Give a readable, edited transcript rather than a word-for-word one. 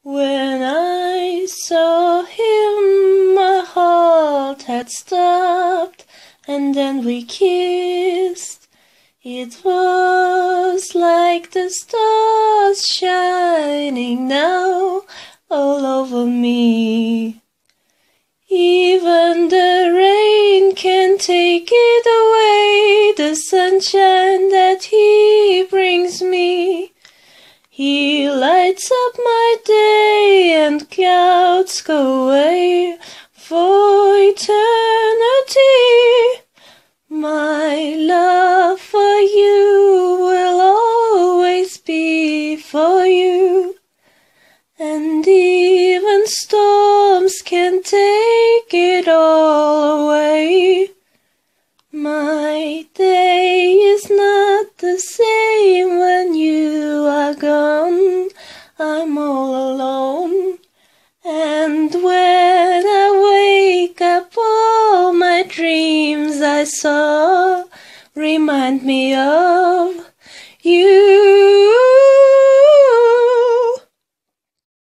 When I saw him, my heart had stopped, and then we kissed. It was like the stars shining now all over me. Even the rain can't take it away, the sunshine that he brings me. He lights up my day and clouds go away for eternity. My love for you will always be for you, and even storms can take it all away. My day is not the same when you are gone. I'm all alone, and when I wake up, all my dreams I saw remind me of